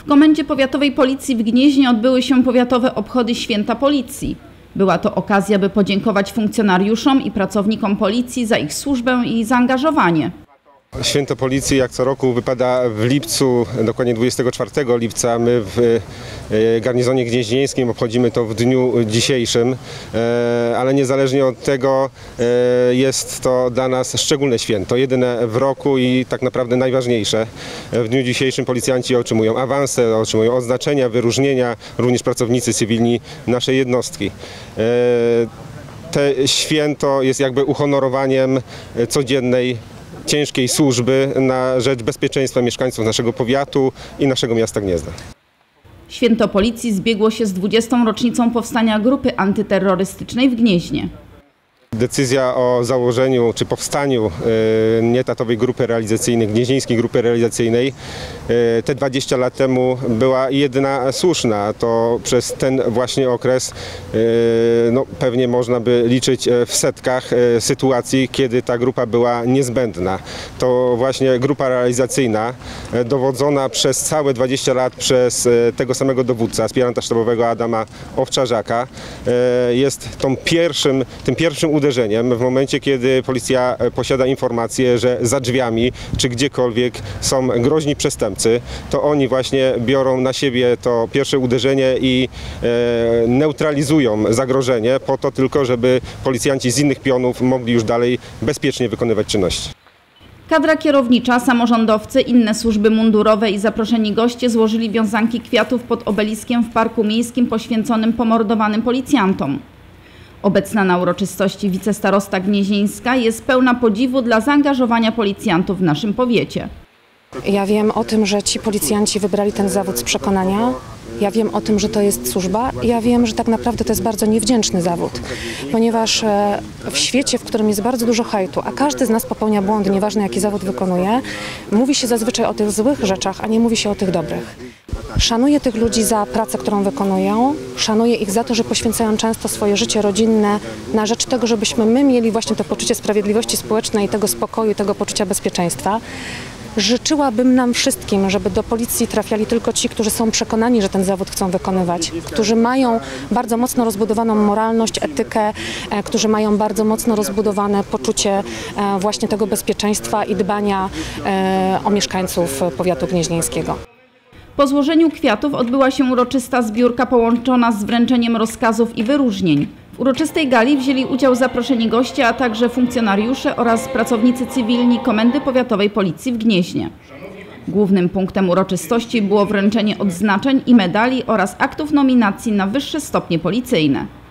Komendzie Powiatowej Policji w Gnieźnie odbyły się powiatowe obchody Święta Policji. Była to okazja, by podziękować funkcjonariuszom i pracownikom policji za ich służbę i zaangażowanie. Święto Policji jak co roku wypada w lipcu, dokładnie 24 lipca. My w garnizonie gnieźnieńskim obchodzimy to w dniu dzisiejszym, ale niezależnie od tego jest to dla nas szczególne święto, jedyne w roku i tak naprawdę najważniejsze. W dniu dzisiejszym policjanci otrzymują awanse, otrzymują odznaczenia, wyróżnienia, również pracownicy cywilni naszej jednostki. To święto jest jakby uhonorowaniem codziennej ciężkiej służby na rzecz bezpieczeństwa mieszkańców naszego powiatu i naszego miasta Gniezna. Święto Policji zbiegło się z 20. rocznicą powstania grupy antyterrorystycznej w Gnieźnie. Decyzja o założeniu czy powstaniu nieetatowej grupy realizacyjnej, gnieźnieńskiej grupy realizacyjnej te 20 lat temu była jedyna słuszna. To przez ten właśnie okres pewnie można by liczyć w setkach sytuacji, kiedy ta grupa była niezbędna. To właśnie grupa realizacyjna dowodzona przez całe 20 lat przez tego samego dowódcę, aspiranta sztabowego Adama Owczarzaka jest tym pierwszym uderzeniem w momencie, kiedy policja posiada informację, że za drzwiami czy gdziekolwiek są groźni przestępcy, to oni właśnie biorą na siebie to pierwsze uderzenie i neutralizują zagrożenie po to tylko, żeby policjanci z innych pionów mogli już dalej bezpiecznie wykonywać czynności. Kadra kierownicza, samorządowcy, inne służby mundurowe i zaproszeni goście złożyli wiązanki kwiatów pod obeliskiem w Parku Miejskim poświęconym pomordowanym policjantom. Obecna na uroczystości wicestarosta gnieźnieńska jest pełna podziwu dla zaangażowania policjantów w naszym powiecie. Ja wiem o tym, że ci policjanci wybrali ten zawód z przekonania. Ja wiem o tym, że to jest służba. Ja wiem, że tak naprawdę to jest bardzo niewdzięczny zawód, ponieważ w świecie, w którym jest bardzo dużo hejtu, a każdy z nas popełnia błędy, nieważne jaki zawód wykonuje, mówi się zazwyczaj o tych złych rzeczach, a nie mówi się o tych dobrych. Szanuję tych ludzi za pracę, którą wykonują. Szanuję ich za to, że poświęcają często swoje życie rodzinne na rzecz tego, żebyśmy my mieli właśnie to poczucie sprawiedliwości społecznej, tego spokoju, tego poczucia bezpieczeństwa. Życzyłabym nam wszystkim, żeby do policji trafiali tylko ci, którzy są przekonani, że ten zawód chcą wykonywać, którzy mają bardzo mocno rozbudowaną moralność, etykę, którzy mają bardzo mocno rozbudowane poczucie właśnie tego bezpieczeństwa i dbania o mieszkańców powiatu gnieźnieńskiego. Po złożeniu kwiatów odbyła się uroczysta zbiórka połączona z wręczeniem rozkazów i wyróżnień. W uroczystej gali wzięli udział zaproszeni goście, a także funkcjonariusze oraz pracownicy cywilni Komendy Powiatowej Policji w Gnieźnie. Głównym punktem uroczystości było wręczenie odznaczeń i medali oraz aktów nominacji na wyższe stopnie policyjne.